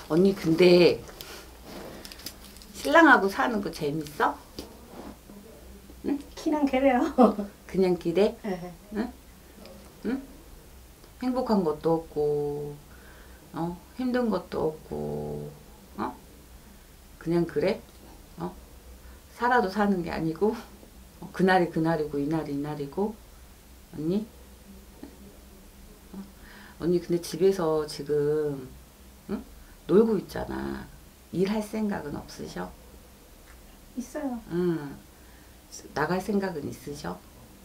언니 근데 신랑하고 사는 거 재밌어? 응? 그냥 그래요. 그냥 기대? 네. 응? 응? 행복한 것도 없고, 힘든 것도 없고, 그냥 그래? 살아도 사는 게 아니고, 그날이 그날이고, 이날이 이날이고, 언니? 언니 근데 집에서 지금, 응? 놀고 있잖아. 일할 생각은 없으셔? 있어요. 응. 나갈 생각은 있으셔?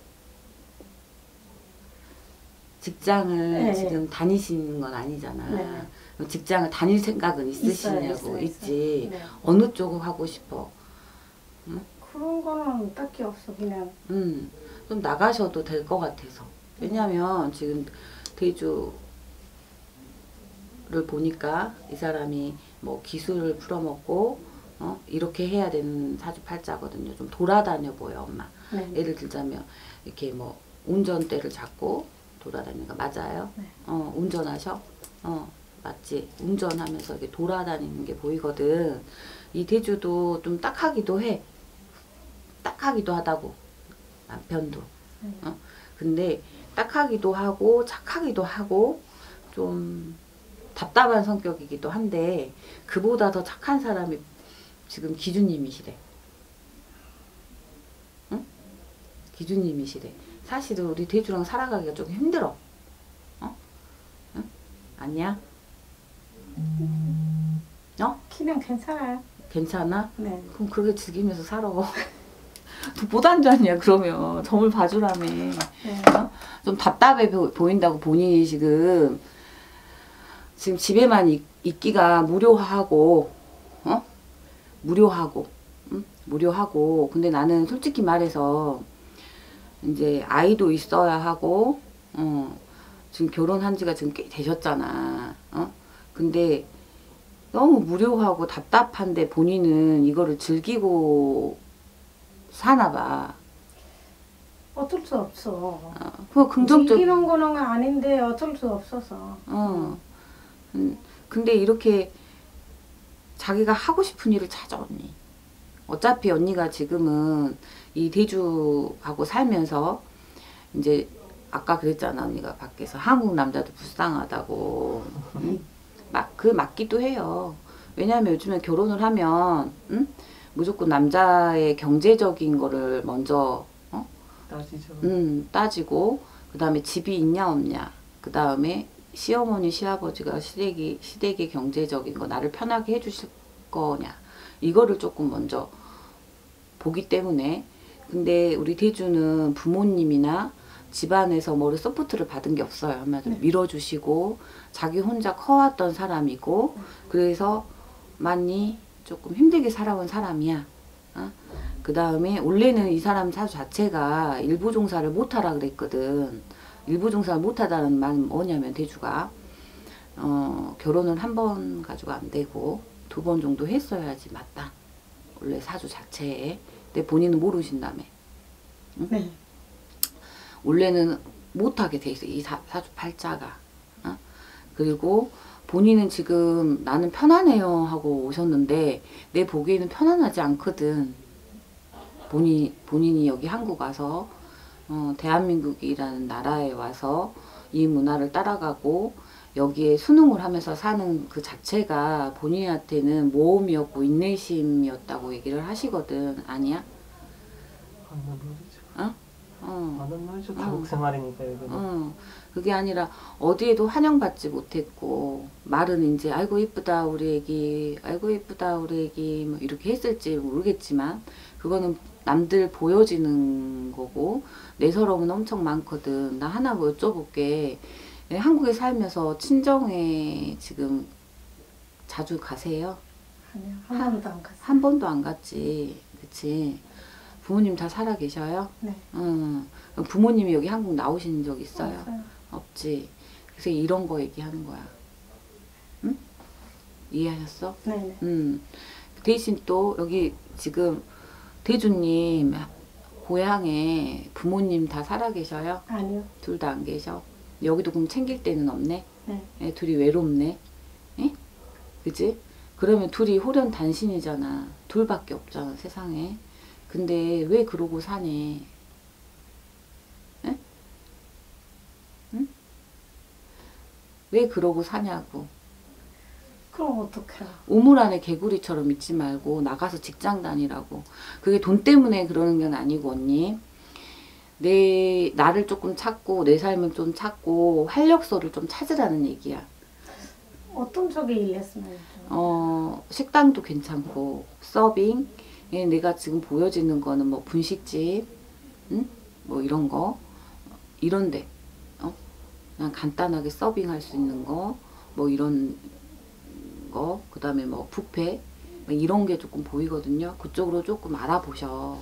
직장을 네. 지금 다니시는 건 아니잖아. 네. 직장을 다닐 생각은 있으시냐고. 있어요. 있지. 네. 어느 쪽을 하고 싶어? 응? 그런 거는 딱히 없어. 그냥. 좀 나가셔도 될 것 같아서. 왜냐면 지금 대주를 보니까 이 사람이 뭐 기술을 풀어먹고 이렇게 해야 되는 사주팔자거든요. 좀 돌아다녀 보여, 엄마. 네. 예를 들자면 이렇게 뭐 운전대를 잡고 돌아다니는 거 맞아요? 네. 운전하셔? 맞지? 운전하면서 이렇게 돌아다니는 게 보이거든. 이 대주도 좀 딱하기도 해. 딱하기도 하다고. 남편도. 근데 딱하기도 하고 착하기도 하고 좀 답답한 성격이기도 한데 그보다 더 착한 사람이 지금 기준님이시래. 응? 기준님이시래. 사실은 우리 대주랑 살아가기가 좀 힘들어. 응? 아니야? 그냥 괜찮아요. 괜찮아? 네. 그럼 그렇게 즐기면서 살아. 못 앉았냐 그러면 점을 봐주라며. 네. 좀 답답해 보인다고 본인이 지금 집에만 있기가 무료하고 무료하고 응? 무료하고 근데 나는 솔직히 말해서 이제 아이도 있어야 하고 지금 결혼한 지가 지금 꽤 되셨잖아. 근데 너무 무료하고 답답한데 본인은 이거를 즐기고 사나봐. 어쩔 수 없어. 그 긍정적. 즐기는 거는 아닌데 어쩔 수 없어서. 근데 이렇게 자기가 하고 싶은 일을 찾아 언니. 어차피 언니가 지금은 이 대주하고 살면서 이제 아까 그랬잖아 언니가 밖에서 한국 남자도 불쌍하다고. 맞기도 해요. 왜냐하면 요즘에 결혼을 하면 무조건 남자의 경제적인 거를 먼저 따지죠. 따지고 그 다음에 집이 있냐 없냐 그 다음에 시어머니 시아버지가 시댁의 경제적인 거 나를 편하게 해주실 거냐 이거를 조금 먼저 보기 때문에 근데 우리 대주는 부모님이나 집안에서 뭐를 서포트를 받은 게 없어요. 한마디로 밀어주시고 자기 혼자 커왔던 사람이고 그래서 많이 조금 힘들게 살아온 사람이야. 그 다음에 원래는 이 사람 사주 자체가 일부 종사를 못하라 그랬거든. 일부 종사를 못하다는 말은 뭐냐면 대주가 결혼을 한 번 가지고 안 되고 2번 정도 했어야지 맞다. 원래 사주 자체에. 근데 본인은 모르신다며. 응? 네. 원래는 못하게 돼 있어. 이 사주 팔자가. 그리고 본인은 지금 나는 편안해요 하고 오셨는데 내 보기에는 편안하지 않거든. 본인이 여기 한국 와서 대한민국이라는 나라에 와서 이 문화를 따라가고 여기에 수능을 하면서 사는 그 자체가 본인한테는 모험이었고 인내심이었다고 얘기를 하시거든. 아니야? 맞는 말이죠. 어? 맞는 말이죠. 가족 생활이니까 여기는. 그게 아니라 어디에도 환영받지 못했고 말은 이제 아이고 이쁘다 우리 애기 아이고 이쁘다 우리 애기 뭐 이렇게 했을지 모르겠지만 그거는 남들 보여지는 거고 내 서러움은 엄청 많거든. 나 하나 뭐 여쭤볼게. 한국에 살면서 친정에 지금 자주 가세요? 아니요. 한 번도 안 갔어요. 한 번도 안 갔지. 그치? 부모님 다 살아 계셔요? 네. 부모님이 여기 한국 나오신 적 있어요? 없어요. 없지. 그래서 이런 거 얘기하는 거야. 응? 이해하셨어? 네네. 대신 또 여기 지금 대주님 고향에 부모님 다 살아 계셔요? 아니요. 둘 다 안 계셔? 여기도 그럼 챙길 데는 없네? 네. 둘이 외롭네? 에? 그지? 그러면 둘이 홀연 단신이잖아. 둘밖에 없잖아 세상에. 근데 왜 그러고 사니? 응? 응? 왜 그러고 사냐고. 그럼 어떡해. 우물 안에 개구리처럼 있지 말고 나가서 직장 다니라고. 그게 돈 때문에 그러는 건 아니고 언니. 나를 조금 찾고 내 삶을 좀 찾고 활력소를 좀 찾으라는 얘기야. 어떤 쪽에 일했으면 식당도 괜찮고 서빙. 내가 지금 보여지는 거는 뭐 분식집, 응? 뭐 이런 거, 이런데 그냥 간단하게 서빙할 수 있는 거, 뭐 이런 거, 그 다음에 뭐 뷔페 뭐 이런 게 조금 보이거든요. 그쪽으로 조금 알아보셔.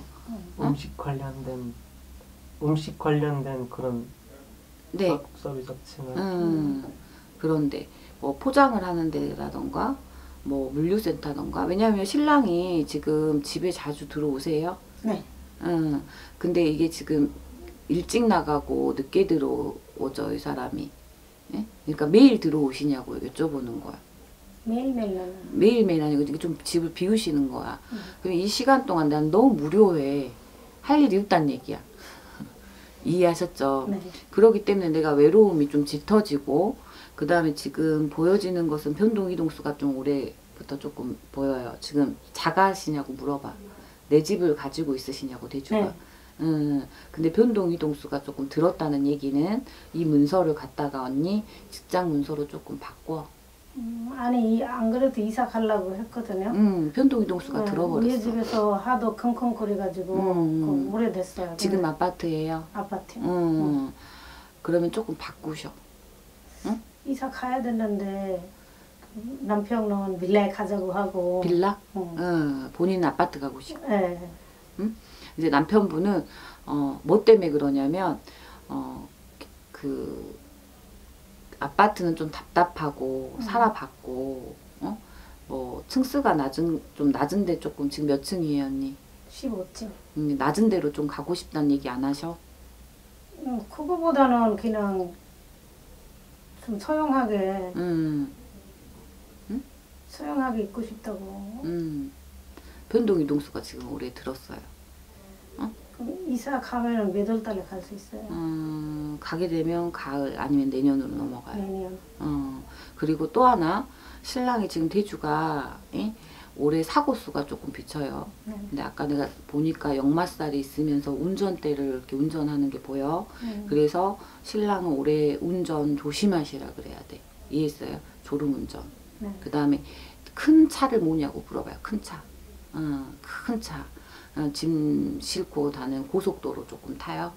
음식 관련된 그런 네. 서비스 업체는 그런데 뭐 포장을 하는 데라던가 뭐 물류센터던가. 왜냐하면 신랑이 지금 집에 자주 들어오세요. 네. 근데 이게 지금 일찍 나가고 늦게 들어오죠 이 사람이. 예? 그러니까 매일 들어오시냐고 여쭤보는 거야. 매일매일은 매일매일 아니고 이게 좀 집을 비우시는 거야. 그럼 이 시간 동안 난 너무 무료해. 할 일이 없단 얘기야. 이해하셨죠? 네. 그렇기 때문에 내가 외로움이 좀 짙어지고, 그 다음에 지금 보여지는 것은 변동이동수가 좀 올해부터 조금 보여요. 지금 자가시냐고 물어봐. 내 집을 가지고 있으시냐고 대주가. 네. 근데 변동이동수가 조금 들었다는 얘기는 이 문서를 갖다가 언니 직장 문서로 조금 바꿔. 아니 안 그래도 이사 가려고 했거든요. 변동이동수가 들어버렸어. 우리 집에서 하도 킁킁거려가지고 오래됐어요. 지금 아파트예요? 아파트요. 그러면 조금 바꾸셔. 응? 이사 가야 되는데 남편은 빌라에 가자고 하고. 빌라? 본인 아파트 가고 싶어. 네. 이제 남편분은 뭐 때문에 그러냐면 그 아파트는 좀 답답하고 살아봤고 뭐 층수가 좀 낮은데 조금 지금 몇 층이에요 언니? 15층. 낮은 데로 좀 가고 싶다는 얘기 안 하셔? 그거보다는 그냥 좀 소형하게 소형하게 있고 싶다고. 변동이동수가 지금 올해 들었어요. 그럼 이사 가면은 몇 월 달에 갈 수 있어요? 가게 되면 가을 아니면 내년으로 넘어가요. 내년. 그리고 또 하나 신랑이 지금 대주가 올해 사고수가 조금 비쳐요. 네. 근데 아까 내가 보니까 역마살이 있으면서 운전대를 이렇게 운전하는 게 보여. 그래서 신랑은 올해 운전 조심하시라 그래야 돼. 이해했어요? 졸음운전. 네. 그 다음에 큰 차를 뭐냐고 물어봐요. 큰 차. 큰 차. 짐 싣고 다니는 고속도로 조금 타요.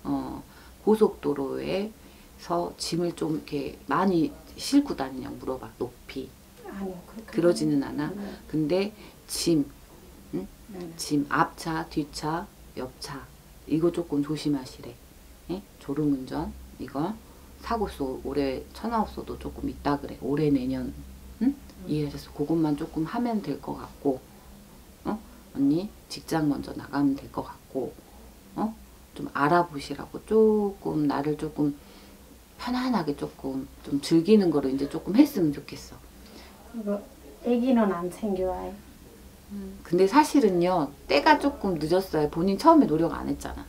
고속도로에서 짐을 좀 이렇게 많이 싣고 다니냐고 물어봐. 높이. 아니요. 그러지는 않아. 근데 짐, 네. 짐 앞차, 뒤차, 옆차 이거 조금 조심하시래. 예? 졸음운전 이거 사고수 올해 천하업소도 조금 있다 그래. 올해 내년 이해하셔서 그것만 조금 하면 될 것 같고, 언니 직장 먼저 나가면 될 것 같고, 좀 알아보시라고. 조금 나를 조금 편안하게 조금 좀 즐기는 거를 이제 조금 했으면 좋겠어. 그리고 아기는 안 생겨요. 근데 사실은요 때가 조금 늦었어요. 본인 처음에 노력 안 했잖아.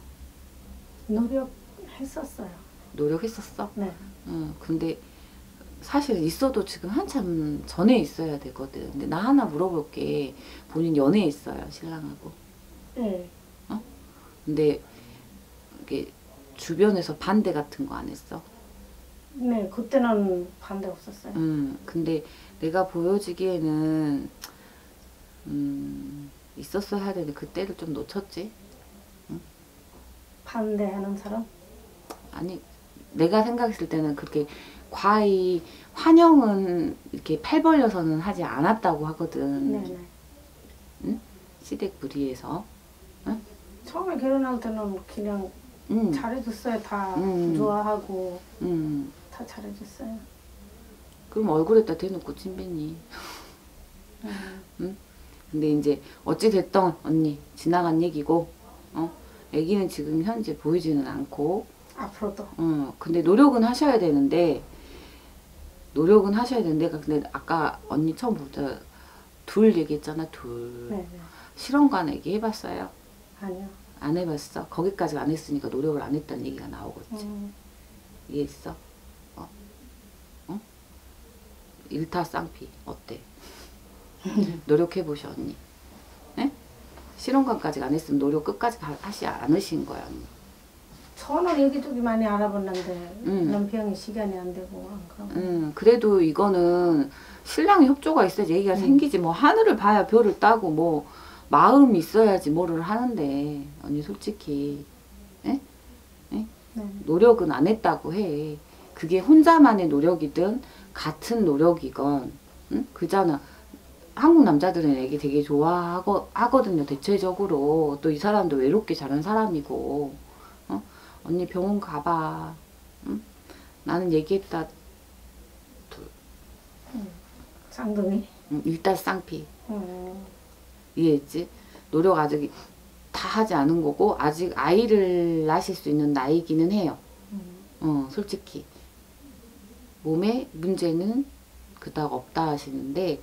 노력했었어요. 노력했었어? 네. 근데 사실 있어도 지금 한참 전에 있어야 되거든. 근데 나 하나 물어볼게. 본인 연애했어요 신랑하고? 네. 근데 이게 주변에서 반대 같은 거 안 했어? 네, 그때는 반대 없었어요. 근데 내가 보여지기에는 있었어야 해야 되는데 그때를 좀 놓쳤지? 반대하는 사람? 아니 내가 생각했을 때는 그렇게 과히 환영은 이렇게 팔 벌려서는 하지 않았다고 하거든. 네네. 응? 시댁 무리에서. 응? 처음에 결혼할 때는 그냥 잘해줬어요. 다 좋아하고 다 잘해줬어요. 그럼 얼굴에다 대놓고 찐뱉니? 응? 근데 이제 어찌됐던 언니 지나간 얘기고, 애기는 지금 현재 보이지는 않고, 앞으로도. 근데 노력은 하셔야 되는데 노력은 하셔야 되는데 근데 아까 언니 처음부터 둘 얘기했잖아. 둘. 네, 네. 실험관 얘기 해봤어요? 아니요. 안 해봤어? 거기까지 안 했으니까 노력을 안 했다는 얘기가 나오겠지. 이해했어? 어? 일타쌍피 어때? 노력해보셔 언니. 네? 실험관까지 안 했으면 노력 끝까지 하시 않으신 거야 언니. 저는 여기저기 많이 알아봤는데 남편이 시간이 안 되고 안 가고. 그래도 이거는 신랑의 협조가 있어야지 얘기가 생기지. 뭐 하늘을 봐야 별을 따고 뭐 마음이 있어야지 뭐를 하는데 언니 솔직히 에? 에? 네. 노력은 안 했다고 해. 그게 혼자만의 노력이든 같은 노력이건 응? 그잖아. 한국 남자들은 애기 되게 좋아하거든요. 대체적으로. 또 이 사람도 외롭게 자란 사람이고. 어? 언니 병원 가봐. 응? 나는 얘기했다. 둘. 쌍둥이. 일단 쌍피. 이해했지? 노력 아직 다 하지 않은 거고 아직 아이를 낳으실 수 있는 나이기는 해요. 솔직히. 몸에 문제는 그닥 없다 하시는데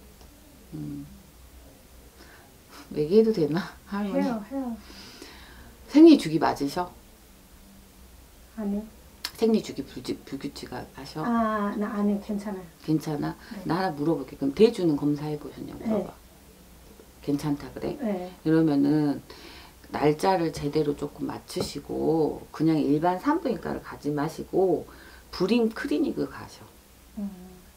얘기해도 되나? 할머니. 해요. 생리주기 맞으셔? 아니요. 생리주기 불규칙 하셔? 아니요. 괜찮아요. 괜찮아? 네. 나 하나 물어볼게. 그럼 대주는 검사해 보셨냐고 물어봐. 네. 괜찮다 그래? 네. 그러면은 날짜를 제대로 조금 맞추시고 그냥 일반 산부인과를 가지 마시고 불임 클리닉을 가셔. 응?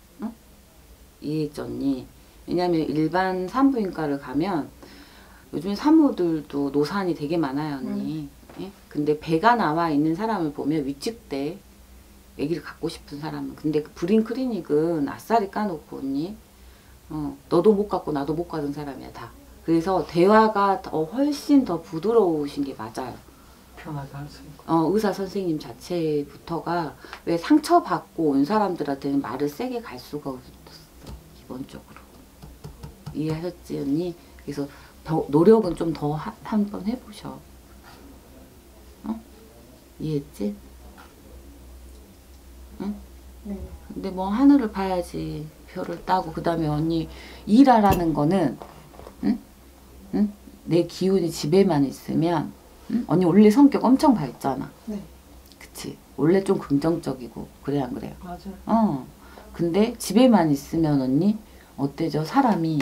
이해했지 언니? 왜냐면 일반 산부인과를 가면 요즘 산모들도 노산이 되게 많아요 언니. 예? 근데 배가 나와 있는 사람을 보면 위축돼. 아기를 갖고 싶은 사람은. 근데 그 불임 클리닉은 아싸리 까놓고 언니 너도 못 갖고 나도 못 가던 사람이야 다. 그래서 대화가 훨씬 더 부드러우신 게 맞아요. 편하게 할 수 있고. 의사 선생님 자체부터가 왜 상처받고 온 사람들한테는 말을 세게 갈 수가 없었어. 기본적으로. 이해하셨지 언니? 그래서 노력은 좀 더 한번 해보셔. 이해했지? 응? 네. 근데 뭐 하늘을 봐야지. 별을 따고 그 다음에 언니 일하라는 거는 응? 응? 내 기운이 집에만 있으면 응? 언니 원래 성격 엄청 밝잖아. 네. 그치? 원래 좀 긍정적이고 그래 안 그래요? 맞아요. 근데 집에만 있으면 언니 어때죠? 사람이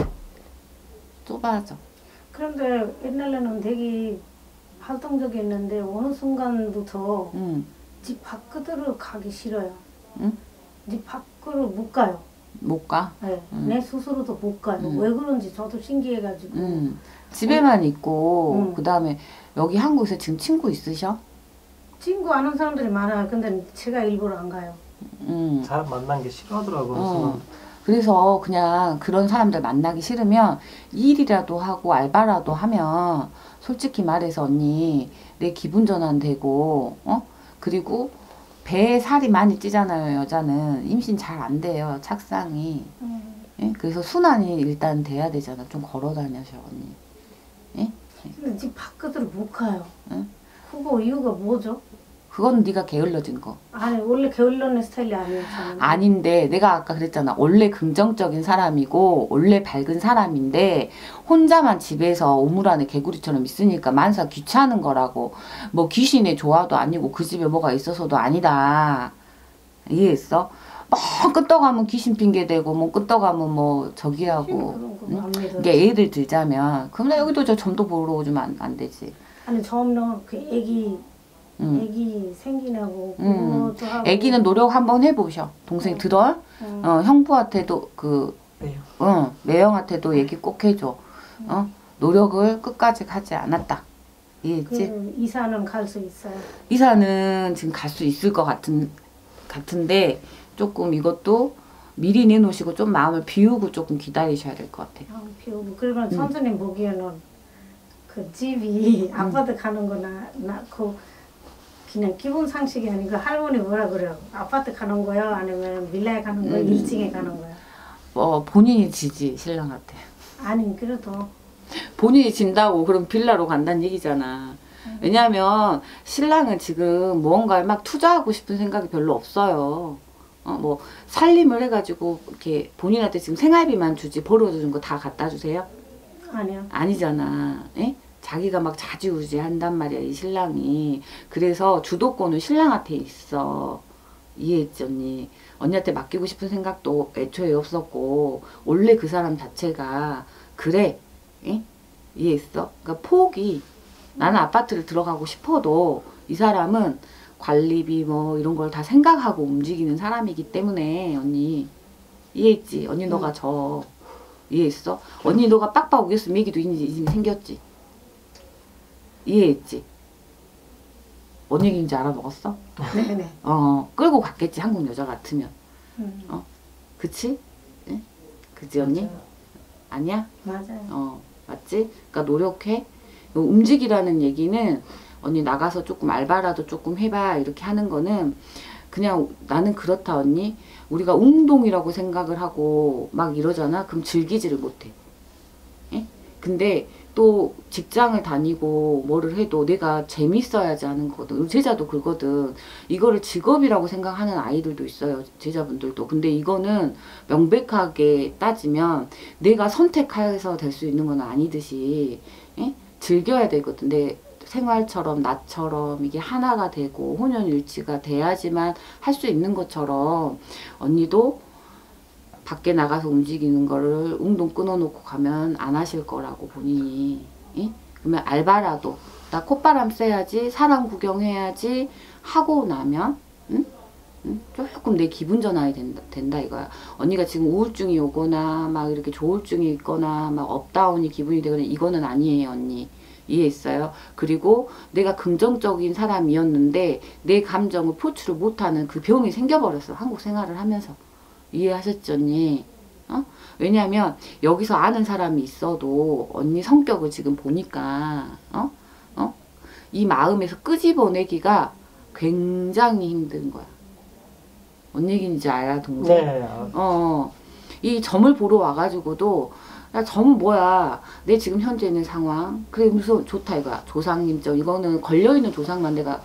좁아져. 그런데 옛날에는 되게 활동적이었는데 어느 순간부터 집 밖으로 가기 싫어요. 응? 집 밖으로 못 가요. 못 가? 네. 내 스스로도 못 가요. 왜 그런지 저도 신기해가지고. 집에만 있고 그 다음에 여기 한국에서 지금 친구 있으셔? 친구 아는 사람들이 많아요. 근데 제가 일부러 안 가요. 사람 만난 게 싫어하더라고요. 그래서 그냥 그런 사람들 만나기 싫으면 일이라도 하고 알바라도 하면 솔직히 말해서 언니 내 기분 전환되고 그리고 배에 살이 많이 찌잖아요. 여자는 임신 잘 안 돼요. 착상이. 예? 그래서 순환이 일단 돼야 되잖아. 좀 걸어 다녀셔 언니. 예? 근데 집 밖으로 못 가요. 응? 그거 이유가 뭐죠? 그건 네가 게을러진 거. 아니 원래 게을러는 스타일이 아니에요. 저는. 아닌데 내가 아까 그랬잖아. 원래 긍정적인 사람이고 원래 밝은 사람인데 혼자만 집에서 우물 안에 개구리처럼 있으니까 만사 귀찮은 거라고. 뭐 귀신의 조화도 아니고 그 집에 뭐가 있어서도 아니다. 이해했어? 뭐 끄떡하면 귀신 핑계대고 뭐 끄떡하면 뭐 저기 하고. 그런 거 안 믿어요. 이게 예를 들자면 그럼 나 여기도 저 점도 보러 오주면 안 되지. 아니 처음에 그 애기 생기냐고 그것도 하고. 애기는 노력 한번 해보셔. 동생 들어? 형부한테도 네. 매형한테도 얘기 꼭 해줘. 노력을 끝까지 하지 않았다. 이해했지? 그 이사는 갈 수 있어요. 이사는 지금 갈 수 있을 것 같은데 조금 이것도 미리 내놓으시고 좀 마음을 비우고 조금 기다리셔야 될 것 같아요. 비우고 그리고 선생님 보기에는 그 집이 아파트 가는 거나 그 그냥 기본 상식이 아니고 할머니 뭐라 그래요? 아파트 가는 거요? 아니면 빌라에 가는 거요? 1층에 가는 거요? 본인이 지지 신랑한테. 아니 그래도 본인이 진다고 그럼 빌라로 간다는 얘기잖아. 왜냐하면 신랑은 지금 무언가에 막 투자하고 싶은 생각이 별로 없어요. 뭐 살림을 해가지고 이렇게 본인한테 지금 생활비만 주지 벌어주는 거 다 갖다 주세요? 아니요. 아니잖아. 예? 자기가 막 자지우지 한단 말이야, 이 신랑이. 그래서 주도권은 신랑한테 있어. 이해했지, 언니? 언니한테 맡기고 싶은 생각도 애초에 없었고, 원래 그 사람 자체가 그래. 예? 이해했어? 그러니까 폭이, 나는 아파트를 들어가고 싶어도 이 사람은 관리비 뭐 이런 걸 다 생각하고 움직이는 사람이기 때문에, 언니. 이해했지? 언니 너가 져. 이해했어? 언니 너가 빡빡 우겼으면 얘기도 이제 생겼지. 이해했지? 뭔 얘기인지 알아먹었어? 네네. 끌고 갔겠지, 한국 여자 같으면. 음. 그치? 응? 그치, 언니? 맞아요. 아니야? 맞아요. 맞지? 그러니까 노력해. 움직이라는 얘기는 언니 나가서 조금 알바라도 조금 해봐 이렇게 하는 거는 그냥 나는 그렇다, 언니. 우리가 운동이라고 생각을 하고 막 이러잖아. 그럼 즐기지를 못해. 예? 근데 또 직장을 다니고 뭐를 해도 내가 재밌어야지 하는 거거든. 제자도 그거든. 이거를 직업이라고 생각하는 아이들도 있어요. 제자분들도. 근데 이거는 명백하게 따지면 내가 선택해서 될 수 있는 건 아니듯이, 예? 즐겨야 되거든. 내 생활처럼 나처럼 이게 하나가 되고 혼연일치가 돼야지만 할 수 있는 것처럼 언니도 밖에 나가서 움직이는 거를 운동 끊어놓고 가면 안 하실 거라고 본인이. 예? 그러면 알바라도 나 콧바람 쐬야지, 사람 구경해야지 하고 나면 응? 응? 조금 내 기분 전환이 된다 이거야. 언니가 지금 우울증이 오거나 막 이렇게 조울증이 있거나 막 업다운이 기분이 되거나 이거는 아니에요, 언니. 이해했어요? 그리고 내가 긍정적인 사람이었는데 내 감정을 표출을 못하는 그 병이 생겨버렸어, 한국 생활을 하면서. 이해하셨죠, 언니? 왜냐면 여기서 아는 사람이 있어도 언니 성격을 지금 보니까 이 마음에서 끄집어내기가 굉장히 힘든 거야. 뭔 얘기인지 알아, 동생? 네. 이 점을 보러 와가지고도 야, 점은 뭐야? 내 지금 현재 있는 상황. 그래, 무슨 좋다 이거야. 조상님 점. 이거는 걸려있는 조상만 내가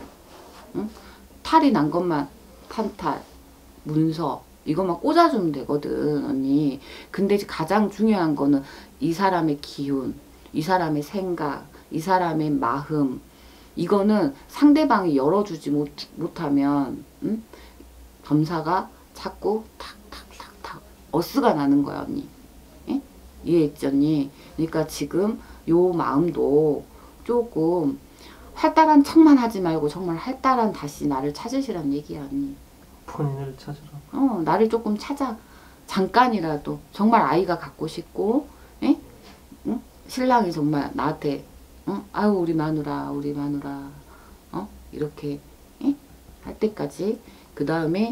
탈이 난 것만 판탈, 문서 이것만 꽂아주면 되거든, 언니. 근데 가장 중요한 거는 이 사람의 기운, 이 사람의 생각, 이 사람의 마음. 이거는 상대방이 열어주지 못하면 점사가 자꾸 탁탁탁탁 어스가 나는 거야, 언니. 예? 이해했지, 언니? 그러니까 지금 요 마음도 조금 활달한 척만 하지 말고 정말 활달한 다시 나를 찾으시란 얘기야, 언니. 본인을 찾으러. 나를 조금 찾아. 잠깐이라도. 정말 아이가 갖고 싶고, 예? 응? 신랑이 정말 나한테, 아유, 우리 마누라, 우리 마누라, 이렇게, 예? 할 때까지. 그 다음에,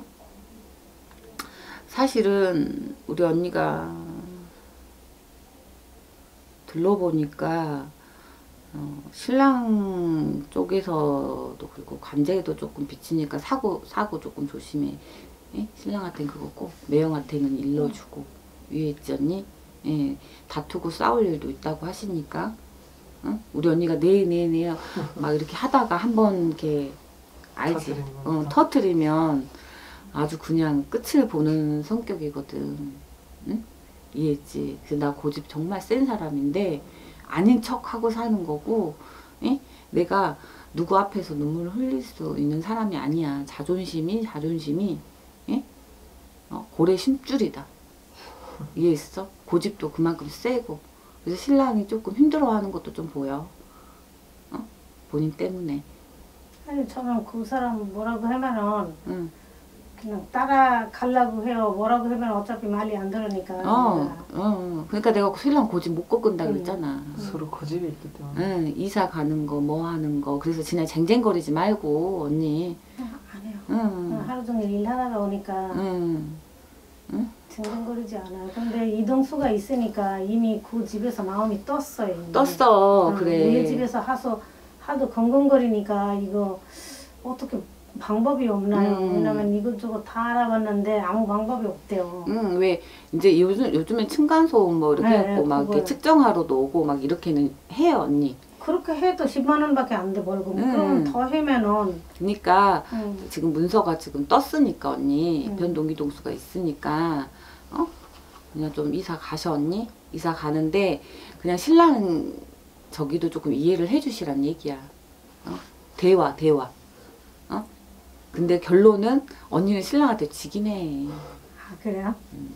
사실은, 우리 언니가, 들러보니까, 신랑 쪽에서도 그리고 관제도 조금 비치니까 사고 조금 조심해. 예? 신랑한테는 그거 꼭 매형한테는 일러주고. 위에 있지, 언니? 예. 다투고 싸울 일도 있다고 하시니까 우리 언니가 네 막 이렇게 하다가 한번 이렇게 알지? 터트리면 아주 그냥 끝을 보는 성격이거든. 응? 이해했지? 그래서 나 고집 정말 센 사람인데 아닌 척하고 사는 거고, 예? 내가 누구 앞에서 눈물을 흘릴 수 있는 사람이 아니야. 자존심이 예? 고래 심줄이다. 이해했어? 고집도 그만큼 세고. 그래서 신랑이 조금 힘들어하는 것도 좀 보여. 본인 때문에. 아니 저는 그 사람 뭐라고 하면은 그냥 따라가려고 해요. 뭐라고 하면 어차피 말이 안 들으니까. 그러니까 내가 신랑 고집 못 꺾은다 그랬잖아. 서로 고집이 있기 때문에. 이사 가는 거, 뭐 하는 거. 그래서 지난 쟁쟁거리지 말고, 언니. 안 해요. 하루 종일 일하다가 오니까 쟁쟁거리지 않아요. 근데 이동수가 있으니까 이미 그 집에서 마음이 떴어요. 이미. 떴어, 그래. 우리 집에서 하도 건건거리니까 이거 어떻게 방법이 없나요? 왜냐면 이것저것 다 알아봤는데 아무 방법이 없대요. 왜 이제 요즘에 층간소음 뭐 이렇게 네, 해갖고 막 이렇게 그거요. 측정하러도 오고 막 이렇게는 해요, 언니. 그렇게 해도 10만 원밖에 안 돼 벌금. 그럼 더 해면은. 그러니까 지금 문서가 지금 떴으니까 언니 변동기동수가 있으니까 그냥 좀 이사 가셔 언니. 이사 가는데 그냥 신랑 저기도 조금 이해를 해주시란 얘기야. 대화. 근데 결론은 언니는 신랑한테 지긴 해. 아 그래요?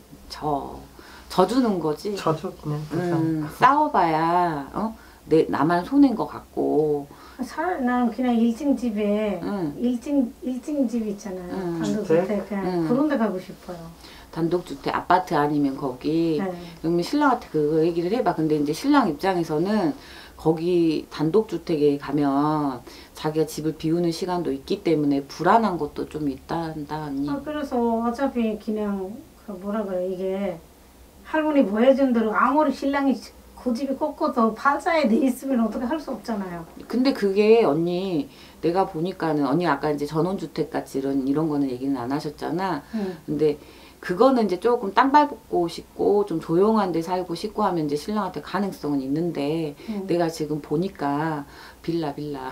져주는 거지. 저죠 그냥. 싸워봐야 나만 손해인 것 같고. 차라리 나는 그냥 1층 집에 1층 집 있잖아요. 단독주택 그냥 그런 데 가고 싶어요. 단독주택 아파트 아니면 거기. 그러면 신랑한테 그거 얘기를 해봐. 근데 이제 신랑 입장에서는 거기 단독주택에 가면 자기가 집을 비우는 시간도 있기 때문에 불안한 것도 좀 있단다 언니. 그래서 어차피 그냥 그 뭐라 그래 이게 할머니 보여준 대로 아무리 신랑이 그 집이 꺾어도 팔자에 돼 있으면 어떻게 할 수 없잖아요. 근데 그게 언니 내가 보니까는 언니 아까 이제 전원주택 같이 이런 거는 얘기는 안 하셨잖아. 근데 그거는 이제 조금 땅 밟고 싶고 좀 조용한 데 살고 싶고 하면 이제 신랑한테 가능성은 있는데 내가 지금 보니까 빌라. 빌라요?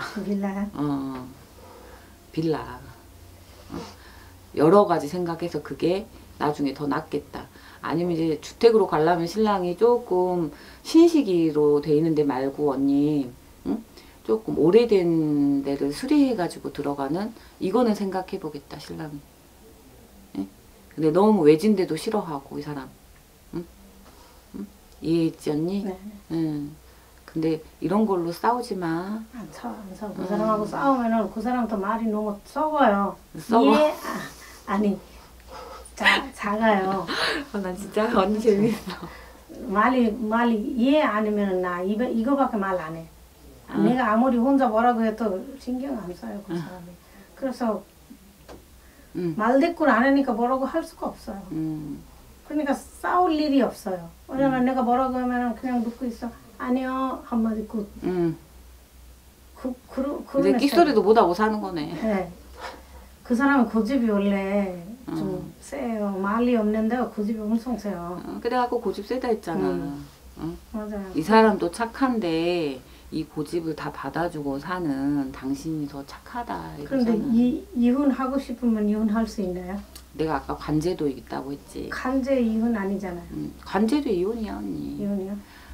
빌라. 여러 가지 생각해서 그게 나중에 더 낫겠다. 아니면 이제 주택으로 가려면 신랑이 조금 신식이로 돼 있는 데 말고 언니 조금 오래된 데를 수리해가지고 들어가는 이거는 생각해보겠다 신랑이. 근데 너무 외진데도 싫어하고 이 사람. 응? 이해했지 언니? 네. 근데 이런 걸로 싸우지 마. 안 싸워. 그 사람하고 싸우면은 그 사람도 말이 너무 썩어요. 썩어? 아니 작아요. 난 진짜 언니 재밌어. 말이 이해 아니면 나 이거밖에 말 안 해. 내가 아무리 혼자 뭐라고 해도 신경 안 써요 그 사람이. 그래서 말대꾸를 안 하니까 뭐라고 할 수가 없어요. 그러니까 싸울 일이 없어요. 왜냐면 내가 뭐라고 하면 그냥 듣고 있어. 아니요 한마디 굿. 근데 끽소리도 못하고 사는 거네. 네. 그 사람은 고집이 원래 좀 세요. 말이 없는데 고집이 엄청 세요. 그래갖고 고집 세다 했잖아. 맞아요. 이 사람도 착한데 이 고집을 다 받아주고 사는 당신이 더 착하다. 그런데 이러잖아. 이혼하고 싶으면 이혼할 수 있나요? 내가 아까 관제도 있다고 했지. 간제 이혼 아니잖아요. 관제도 이혼이야 언니. 이혼이요?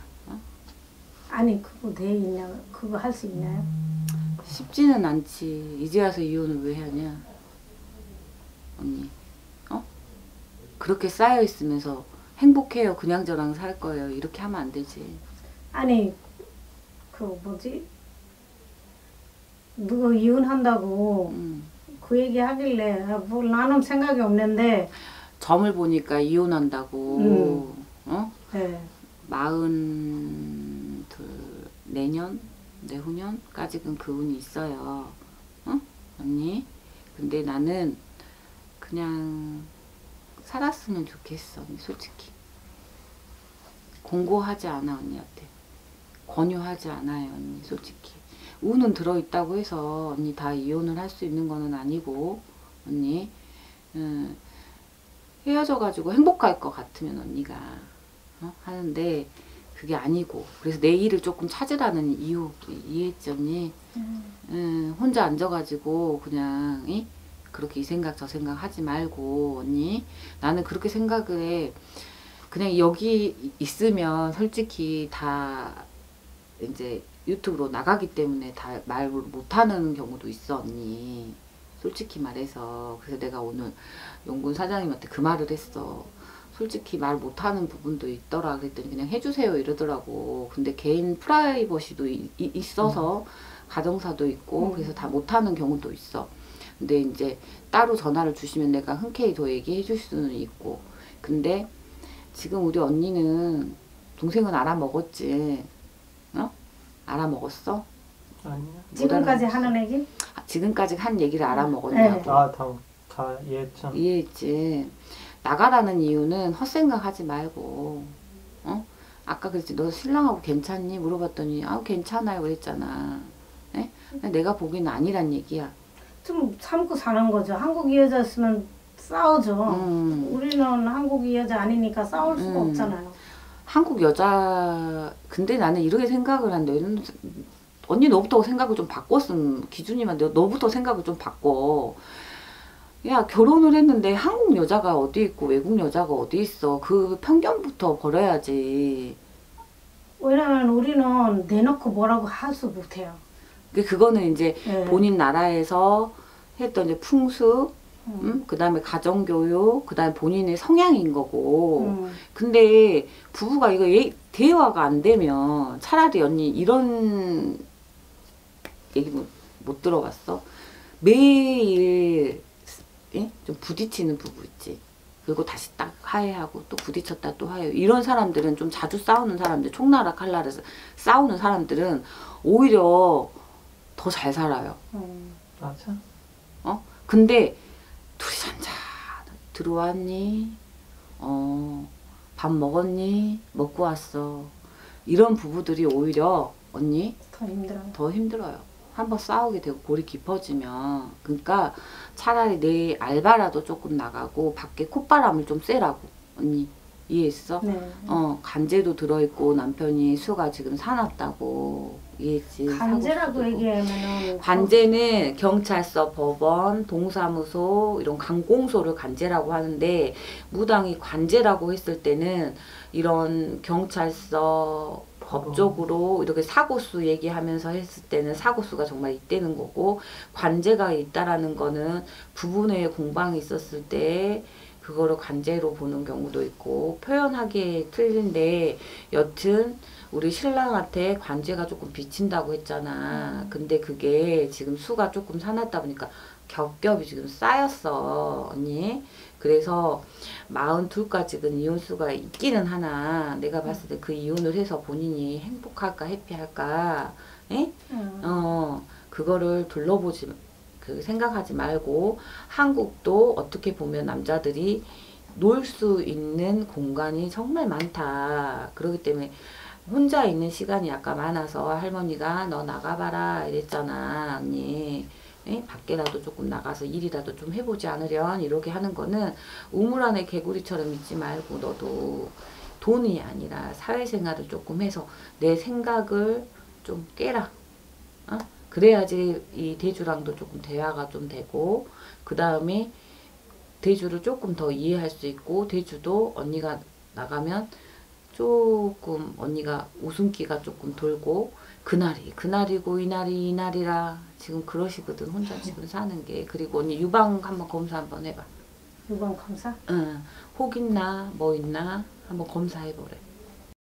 아니 그거 돼 있냐? 그거 할 수 있나요? 쉽지는 않지. 이제 와서 이혼을 왜 하냐 언니. 그렇게 쌓여 있으면서 행복해요 그냥저랑 살 거예요 이렇게 하면 안 되지. 아니 그 뭐지? 누구 이혼한다고 그 얘기 하길래 뭐 나는 생각이 없는데 점을 보니까 이혼한다고. 네. 42 내년 내후년까지는 그 운이 있어요. 언니? 근데 나는 그냥 살았으면 좋겠어 언니 솔직히. 공고하지 않아 언니한테. 권유하지 않아요 언니 솔직히. 운은 들어있다고 해서 언니 다 이혼을 할 수 있는 거는 아니고 언니 헤어져 가지고 행복할 것 같으면 언니가 하는데 그게 아니고 그래서 내 일을 조금 찾으라는 이유 이해했지 언니? 혼자 앉아가지고 그냥 그렇게 이 생각 저 생각 하지 말고 언니 나는 그렇게 생각을 해. 그냥 여기 있으면 솔직히 다 이제 유튜브로 나가기 때문에 다 말 못하는 경우도 있어 언니 솔직히 말해서. 그래서 내가 오늘 용군 사장님한테 그 말을 했어. 솔직히 말 못하는 부분도 있더라 그랬더니 그냥 해주세요 이러더라고. 근데 개인 프라이버시도 있어서 가정사도 있고 그래서 다 못하는 경우도 있어. 근데 이제 따로 전화를 주시면 내가 흔쾌히 더 얘기해 줄 수는 있고. 근데 지금 우리 언니는 동생은 알아먹었지. 알아먹었어? 아니요. 지금까지 하는 얘기? 지금까지 한 얘기를 알아먹었냐고. 다 이해했죠. 이해했지. 나가라는 이유는 헛생각 하지 말고 아까 그랬지 너 신랑하고 괜찮니? 물어봤더니 괜찮아요 그랬잖아. 내가 보기에는 아니란 얘기야. 좀 참고 사는 거죠. 한국 여자였으면 싸우죠. 우리는 한국 여자 아니니까 싸울 수가 없잖아요. 한국 여자 근데 나는 이렇게 생각을 한다. 언니 너부터 생각을 좀 바꿨음. 기준이만 너부터 생각을 좀 바꿔. 야, 결혼을 했는데 한국 여자가 어디 있고 외국 여자가 어디 있어. 그 편견부터 버려야지. 왜냐면 우리는 대놓고 뭐라고 할 수 못해요. 그거는 이제 예. 본인 나라에서 했던 이제 풍습, 그 다음에 가정교육, 그 다음에 본인의 성향인 거고. 근데 부부가 이거 대화가 안 되면 차라리 언니 이런 얘기 못 들어봤어? 매일 예? 좀 부딪히는 부부 있지. 그리고 다시 딱 화해하고 또 부딪혔다 또 화해. 이런 사람들은 좀 자주 싸우는 사람들, 총나라 칼날에서 싸우는 사람들은 오히려 더 잘 살아요. 맞아. 근데 둘이 잔자 들어왔니? 밥 먹었니? 먹고 왔어. 이런 부부들이 오히려 언니 더 힘들어요. 더 힘들어요. 한번 싸우게 되고 골이 깊어지면. 그러니까 차라리 내 알바라도 조금 나가고 밖에 콧바람을 좀 쐬라고. 언니 이해했어? 네. 간제도 들어있고 남편이 수가 지금 사놨다고. 이해했지? 간제라고 사고 수도 얘기하면은 관제는 경찰서, 법원, 동사무소 이런 관공소를 관제라고 하는데 무당이 관제라고 했을 때는 이런 경찰서, 법 쪽으로 이렇게 사고수 얘기하면서 했을 때는 사고수가 정말 있다는 거고, 관제가 있다라는 거는 부부의 공방이 있었을 때 그거를 관제로 보는 경우도 있고, 표현하기에 틀린데 여튼 우리 신랑한테 관제가 조금 비친다고 했잖아. 근데 그게 지금 수가 조금 사놨다 보니까 겹겹이 지금 쌓였어, 언니. 그래서 42까지는 이혼수가 있기는 하나, 내가 봤을 때 그 이혼을 해서 본인이 행복할까 해피할까, 에? 그거를 둘러보지, 생각하지 말고, 한국도 어떻게 보면 남자들이 놀 수 있는 공간이 정말 많다. 그렇기 때문에 혼자 있는 시간이 아까 많아서 할머니가 너 나가봐라 이랬잖아, 언니. 에? 밖에라도 조금 나가서 일이라도 좀 해보지 않으련 이렇게 하는 거는 우물 안에 개구리처럼 있지 말고 너도 돈이 아니라 사회생활을 조금 해서 내 생각을 좀 깨라. 그래야지 이 대주랑도 조금 대화가 좀 되고, 그 다음에 대주를 조금 더 이해할 수 있고, 대주도 언니가 나가면 조금 언니가 웃음기가 조금 돌고, 그날이 그날이고 이날이 이날이라 지금 그러시거든, 혼자 지금 사는 게. 그리고 언니 유방 한번 검사 한번 해봐. 유방 검사? 응. 혹 있나 뭐 있나 한번 검사해보래.